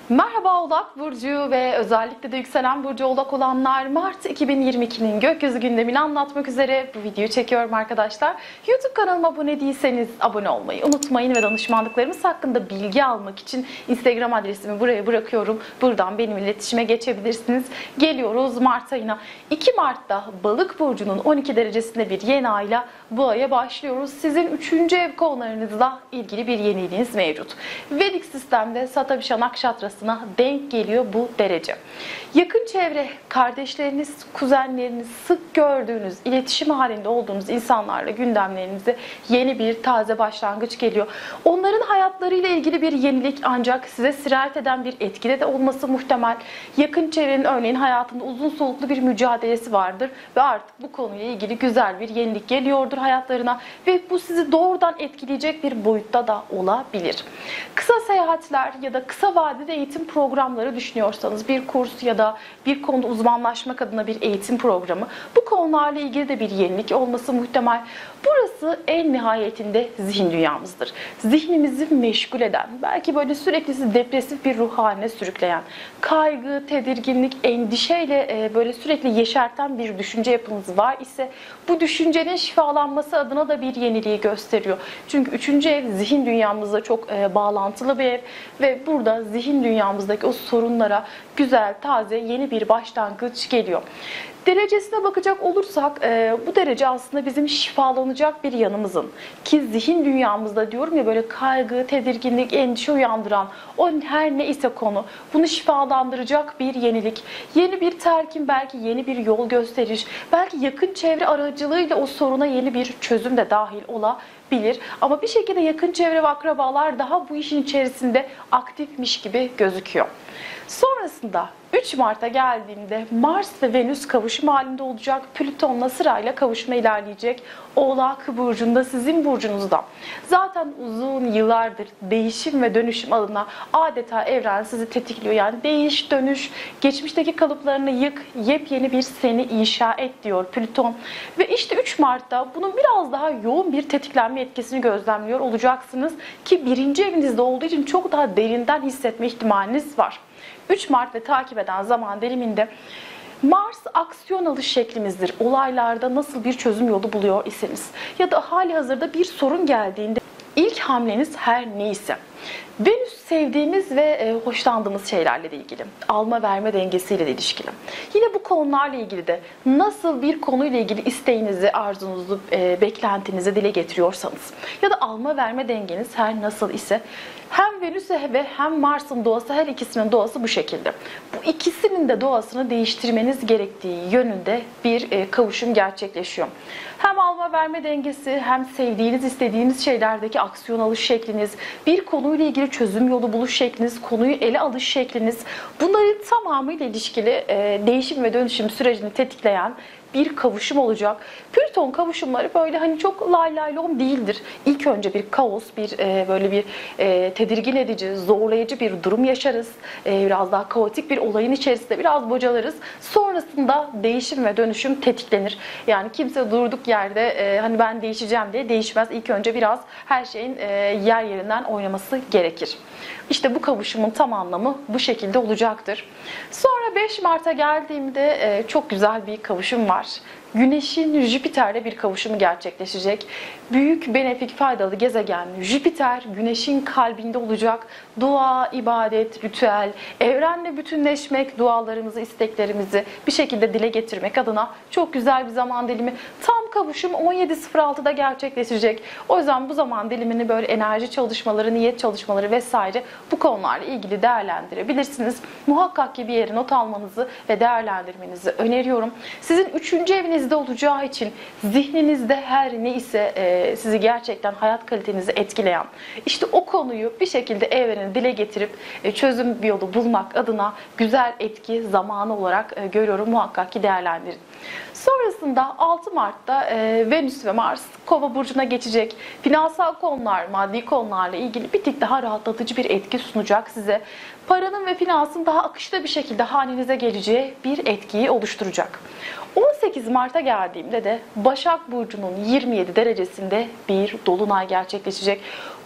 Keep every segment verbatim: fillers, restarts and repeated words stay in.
Merhaba Oğlak Burcu ve özellikle de yükselen burcu Oğlak olanlar, Mart iki bin yirmi iki'nin gökyüzü gündemini anlatmak üzere bu videoyu çekiyorum arkadaşlar. YouTube kanalıma abone değilseniz abone olmayı unutmayın ve danışmanlıklarımız hakkında bilgi almak için Instagram adresimi buraya bırakıyorum. Buradan benimle iletişime geçebilirsiniz. Geliyoruz Mart ayına. iki Mart'ta Balık burcunun on iki derecesinde bir yeni ayla bu aya başlıyoruz. Sizin üçüncü ev konularınızla ilgili bir yeniliğiniz mevcut. Vedik sistemde Satabişa Nakşatrası'na denk geliyor bu derece. Yakın çevre, kardeşleriniz, kuzenleriniz, sık gördüğünüz, iletişim halinde olduğunuz insanlarla gündemlerinize yeni bir taze başlangıç geliyor. Onların hayatlarıyla ilgili bir yenilik ancak size sirayet eden bir etkide de olması muhtemel. Yakın çevrenin örneğin hayatında uzun soluklu bir mücadelesi vardır ve artık bu konuyla ilgili güzel bir yenilik geliyordur hayatlarına ve bu sizi doğrudan etkileyecek bir boyutta da olabilir. Kısa seyahatler ya da kısa vadede eğitim programları düşünüyorsanız, bir kurs ya da bir konuda uzmanlaşmak adına bir eğitim programı, bu konularla ilgili de bir yenilik olması muhtemel. Burası en nihayetinde zihin dünyamızdır. Zihnimizi meşgul eden, belki böyle sürekli sizi depresif bir ruh haline sürükleyen, kaygı, tedirginlik, endişeyle böyle sürekli yeşerten bir düşünce yapınız var ise bu düşüncenin şifalanması adına da bir yeniliği gösteriyor. Çünkü üçüncü ev zihin dünyamızla çok bağlantılı bir ev ve burada zihin dünyamızdaki o sorunlara güzel, taze, yeni bir başlangıç geliyor. Derecesine bakacak olursak e, bu derece aslında bizim şifalanacak bir yanımızın, ki zihin dünyamızda diyorum ya böyle kaygı, tedirginlik, endişe uyandıran o her ne ise konu, bunu şifalandıracak bir yenilik, yeni bir telkin, belki yeni bir yol gösteriş, belki yakın çevre aracılığıyla o soruna yeni bir çözüm de dahil olabilir. Ama bir şekilde yakın çevre ve akrabalar daha bu işin içerisinde aktifmiş gibi gözüküyor. Sonrasında üç Mart'a geldiğinde Mars ve Venüs kavuşum halinde olacak. Plüton'la sırayla kavuşma ilerleyecek. Oğlak burcunda, sizin burcunuzda. Zaten uzun yıllardır değişim ve dönüşüm adına adeta evren sizi tetikliyor. Yani değiş, dönüş, geçmişteki kalıplarını yık, yepyeni bir seni inşa et diyor Plüton. Ve işte üç Mart'ta bunun biraz daha yoğun bir tetiklenme etkisini gözlemliyor olacaksınız. Ki birinci evinizde olduğu için çok daha derinden hissetme ihtimaliniz var. üç Mart ve takip eden zaman diliminde Mars aksiyon alış şeklimizdir. Olaylarda nasıl bir çözüm yolu buluyor iseniz ya da hali hazırda bir sorun geldiğinde ilk hamleniz her neyse. Venüs sevdiğimiz ve hoşlandığımız şeylerle de ilgili. Alma verme dengesiyle de ilişkili. Yine bu konularla ilgili de nasıl bir konuyla ilgili isteğinizi, arzunuzu, beklentinizi dile getiriyorsanız ya da alma verme dengeniz her nasıl ise hem Venüs ve hem Mars'ın doğası, her ikisinin doğası bu şekilde. Bu ikisinin de doğasını değiştirmeniz gerektiği yönünde bir kavuşum gerçekleşiyor. Hem alma verme dengesi, hem sevdiğiniz, istediğiniz şeylerdeki aksiyon alış şekliniz, bir konuyla ilgili çözüm yolu buluş şekliniz, konuyu ele alış şekliniz, bunların tamamıyla ilişkili değişim ve dönüşüm sürecini tetikleyen bir kavuşum olacak. Plüton kavuşumları böyle hani çok lay lay lom değildir. İlk önce bir kaos, bir e, böyle bir e, tedirgin edici, zorlayıcı bir durum yaşarız. E, biraz daha kaotik bir olayın içerisinde biraz bocalarız. Sonrasında değişim ve dönüşüm tetiklenir. Yani kimse durduk yerde e, hani ben değişeceğim diye değişmez. İlk önce biraz her şeyin e, yer yerinden oynaması gerekir. İşte bu kavuşumun tam anlamı bu şekilde olacaktır. Sonra beş Mart'a geldiğimde e, çok güzel bir kavuşum var. Güneş'in Jüpiter'le bir kavuşumu gerçekleşecek. Büyük, benefik, faydalı gezegen Jüpiter, Güneş'in kalbinde olacak. Dua, ibadet, ritüel, evrenle bütünleşmek, dualarımızı, isteklerimizi bir şekilde dile getirmek adına çok güzel bir zaman dilimi. Tam kavuşum on yedi sıfır altıda gerçekleşecek. O yüzden bu zaman dilimini böyle enerji çalışmaları, niyet çalışmaları vesaire bu konularla ilgili değerlendirebilirsiniz. Muhakkak ki bir yere not almanızı ve değerlendirmenizi öneriyorum. Sizin üçüncü eviniz olacağı için zihninizde her neyse e, sizi gerçekten hayat kalitenizi etkileyen, işte o konuyu bir şekilde evrene dile getirip e, çözüm bir yolu bulmak adına güzel etki zamanı olarak e, görüyorum. Muhakkak ki değerlendirin. Sonrasında altı Mart'ta e, Venüs ve Mars Kova burcuna geçecek. Finansal konular, maddi konularla ilgili bir tık daha rahatlatıcı bir etki sunacak size. Paranın ve finansın daha akışta bir şekilde hanenize geleceği bir etkiyi oluşturacak. on sekiz Mart'a geldiğimde de Başak Burcu'nun yirmi yedi derecesinde bir dolunay gerçekleşecek.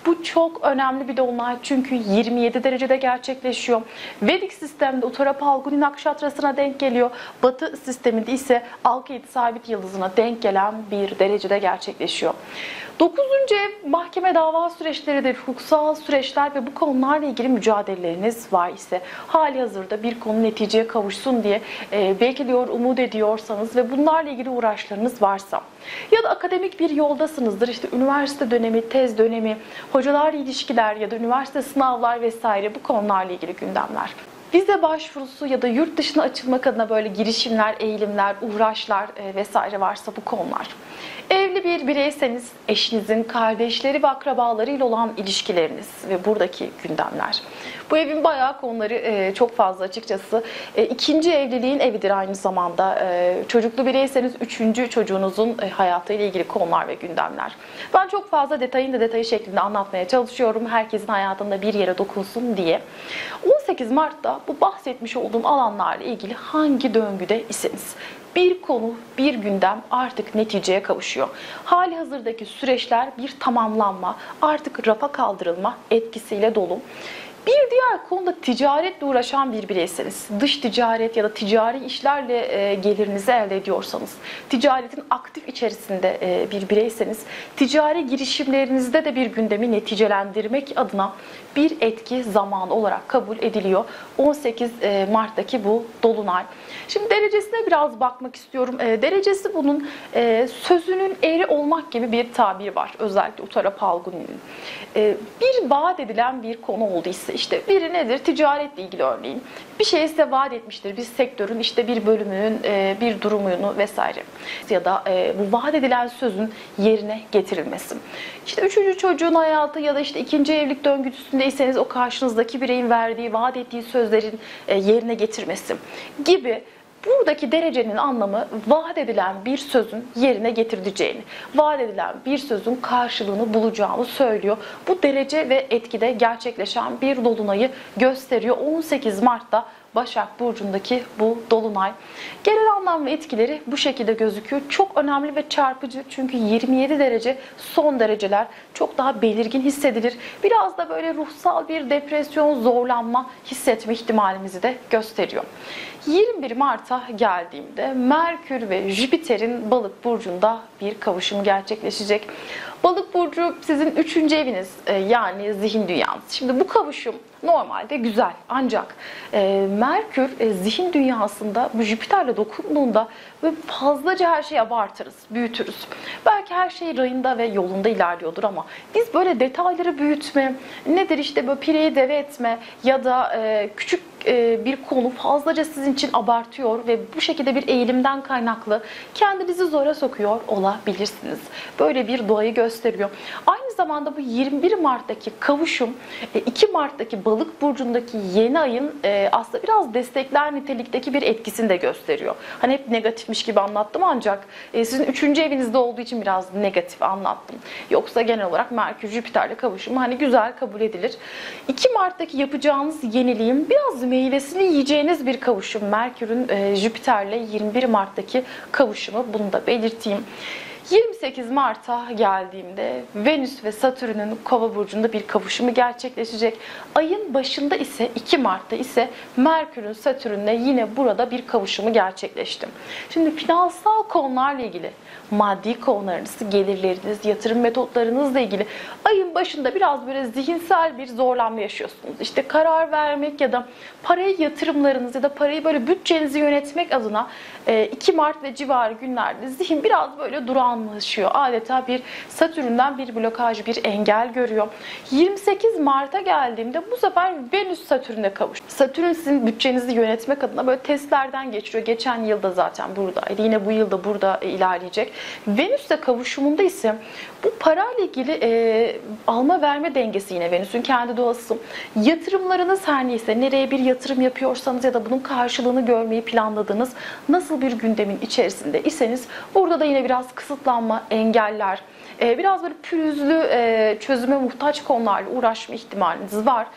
Bu çok önemli bir dolunay çünkü yirmi yedi derecede gerçekleşiyor. Vedik sistemde Uttara Falguni Nakşatrası'na denk geliyor. Batı sisteminde ise Alkayet Sabit Yıldızı'na denk gelen bir derecede gerçekleşiyor. dokuzuncu ev mahkeme dava süreçleridir, hukuksal süreçler ve bu konularla ilgili mücadeleleriniz var ise hali hazırda bir konu neticeye kavuşsun diye e, bekliyor, umut ediyorsanız ve bunlarla ilgili uğraşlarınız varsa ya da akademik bir yoldasınızdır, işte üniversite dönemi, tez dönemi, hocalarla ilişkiler ya da üniversite sınavlar vesaire bu konularla ilgili gündemler. Vize başvurusu ya da yurt dışına açılmak adına böyle girişimler, eğilimler, uğraşlar e, vesaire varsa bu konular. Evli bir bireyseniz eşinizin kardeşleri ve akrabalarıyla olan ilişkileriniz ve buradaki gündemler. Bu evin bayağı konuları e, çok fazla açıkçası. E, ikinci evliliğin evidir aynı zamanda. E, çocuklu bireyseniz üçüncü çocuğunuzun e, hayatıyla ilgili konular ve gündemler. Ben çok fazla detayın da detayı şeklinde anlatmaya çalışıyorum. Herkesin hayatında bir yere dokunsun diye. on sekiz Mart'ta bu bahsetmiş olduğum alanlarla ilgili hangi döngüde iseniz bir konu, bir gündem artık neticeye kavuşuyor. Hali hazırdaki süreçler bir tamamlanma, artık rafa kaldırılma etkisiyle dolu. Bir diğer konuda ticaretle uğraşan bir bireyseniz, dış ticaret ya da ticari işlerle e, gelirinizi elde ediyorsanız, ticaretin aktif içerisinde e, bir bireyseniz, ticari girişimlerinizde de bir gündemi neticelendirmek adına bir etki zamanı olarak kabul ediliyor. on sekiz Mart'taki bu dolunay. Şimdi derecesine biraz bakmak istiyorum. E, derecesi bunun e, sözünün eri olmak gibi bir tabir var. Özellikle Uttara Falguni'nin. E, bir vaat edilen bir konu olduysa, işte biri nedir? Ticaretle ilgili örneğin. Bir şey size vaat etmiştir. Bir sektörün işte bir bölümünün e, bir durumunu vesaire. Ya da e, bu vaat edilen sözün yerine getirilmesi. İşte üçüncü çocuğun hayatı ya da işte ikinci evlilik döngüsündeyseniz o karşınızdaki bireyin verdiği, vaat ettiği sözlerin e, yerine getirmesi gibi. Buradaki derecenin anlamı vaat edilen bir sözün yerine getirileceğini, vaat edilen bir sözün karşılığını bulacağını söylüyor. Bu derece ve etkide gerçekleşen bir dolunayı gösteriyor. on sekiz Mart'ta Başak Burcu'ndaki bu dolunay. Genel anlam ve etkileri bu şekilde gözüküyor. Çok önemli ve çarpıcı çünkü yirmi yedi derece son dereceler çok daha belirgin hissedilir. Biraz da böyle ruhsal bir depresyon, zorlanma hissetme ihtimalimizi de gösteriyor. yirmi bir Mart'a geldiğimde Merkür ve Jüpiter'in Balık Burcu'nda bir kavuşumu gerçekleşecek. Balık Burcu sizin üçüncü eviniz, yani zihin dünyanız. Şimdi bu kavuşum normalde güzel ancak e, Merkür e, zihin dünyasında bu Jüpiter'le dokunduğunda böyle fazlaca her şeyi abartırız, büyütürüz. Belki her şey rayında ve yolunda ilerliyordur ama biz böyle detayları büyütme, nedir işte böyle pireyi deve etme ya da e, küçük e, bir konu fazlaca sizin için abartıyor ve bu şekilde bir eğilimden kaynaklı kendinizi zora sokuyor olabilirsiniz. Böyle bir doğayı gösteriyor. Aynı zamanda bu yirmi bir Mart'taki kavuşum iki Mart'taki Balık Burcu'ndaki yeni ayın aslında biraz destekler nitelikteki bir etkisini de gösteriyor. Hani hep negatifmiş gibi anlattım ancak sizin üçüncü evinizde olduğu için biraz negatif anlattım. Yoksa genel olarak Merkür Jüpiter'le kavuşumu hani güzel kabul edilir. iki Mart'taki yapacağınız yeniliğin biraz meyvesini yiyeceğiniz bir kavuşum. Merkür'ün Jüpiter'le yirmi bir Mart'taki kavuşumu, bunu da belirteyim. yirmi sekiz Mart'a geldiğimde Venüs ve Satürn'ün Kova burcunda bir kavuşumu gerçekleşecek. Ayın başında ise iki Mart'ta ise Merkür'ün Satürn'le yine burada bir kavuşumu gerçekleşti. Şimdi finansal konularla ilgili, maddi konularınız, gelirleriniz, yatırım metotlarınızla ilgili ayın başında biraz böyle zihinsel bir zorlanma yaşıyorsunuz. İşte karar vermek ya da parayı yatırımlarınız ya da parayı böyle bütçenizi yönetmek adına iki Mart ve civarı günlerde zihin biraz böyle durağanlaşıyor. Adeta bir Satürn'den bir blokaj, bir engel görüyor. yirmi sekiz Mart'a geldiğimde bu sefer Venüs Satürn'e kavuştu. Satürn sizin bütçenizi yönetmek adına böyle testlerden geçiriyor. Geçen yılda zaten buradaydı. Yine bu yılda burada ilerleyecek. Venüs'le kavuşumunda ise bu parayla ilgili e, alma verme dengesi yine Venüs'ün kendi doğası. Yatırımlarınız her neyse, nereye bir yatırım yapıyorsanız ya da bunun karşılığını görmeyi planladığınız nasıl bir gündemin içerisinde iseniz burada da yine biraz kısıtlanma, engeller, biraz böyle pürüzlü, çözüme muhtaç konularla uğraşma ihtimaliniz var.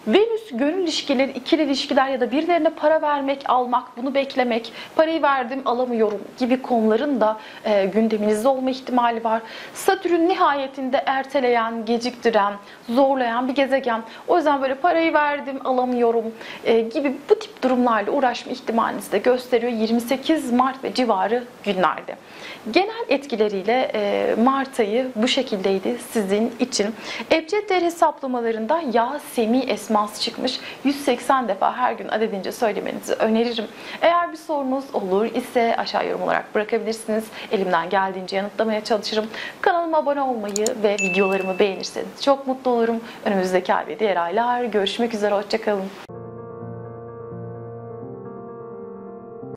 Venüs gönül ilişkileri, ikili ilişkiler ya da birilerine para vermek, almak, bunu beklemek, parayı verdim alamıyorum gibi konuların da e, gündeminizde olma ihtimali var. Satürn nihayetinde erteleyen, geciktiren, zorlayan bir gezegen. O yüzden böyle parayı verdim alamıyorum e, gibi bu tip durumlarla uğraşma ihtimalinizi de gösteriyor yirmi sekiz Mart ve civarı günlerde. Genel etkileriyle e, Mart ayı bu şekildeydi sizin için. Ebced değer hesaplamalarında Ya Semi esması çıkmış. yüz seksen defa her gün adedince söylemenizi öneririm. Eğer bir sorunuz olur ise aşağı yorum olarak bırakabilirsiniz. Elimden geldiğince yanıtlamaya çalışırım. Kanalıma abone olmayı ve videolarımı beğenirseniz çok mutlu olurum. Önümüzdeki ay ve diğer aylar görüşmek üzere. Hoşçakalın.